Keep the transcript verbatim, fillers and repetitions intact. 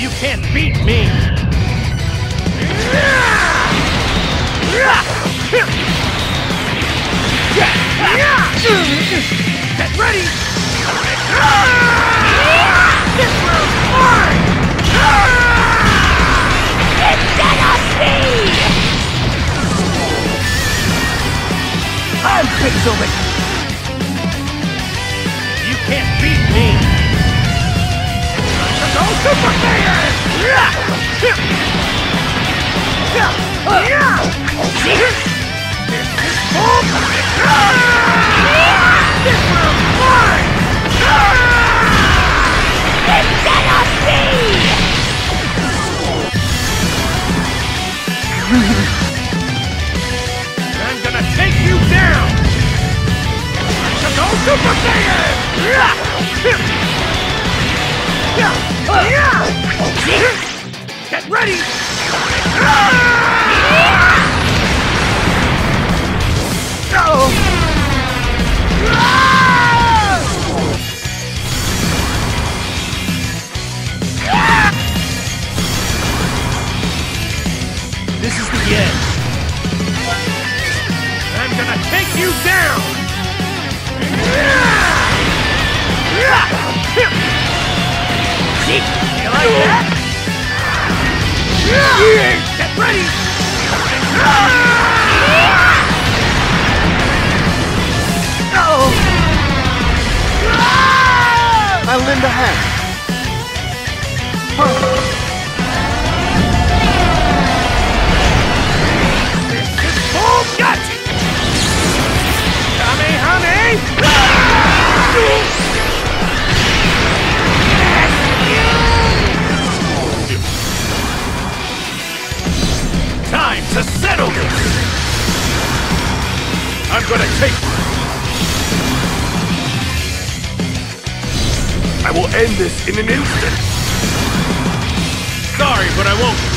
You can't beat me! Get ready! This round's mine! It cannot be! I'm Pixelman! You can't beat me! Go Super Saiyan! This round's mine! It cannot be! I'm gonna take you down! Go Super Saiyan! Get ready! This is the end. I'm gonna take you down! You like that? Get ready! I'll lend a hand. Oh, got you! Kamehame! Time to settle this! I'm gonna take you! I will end this in an instant! Sorry, but I won't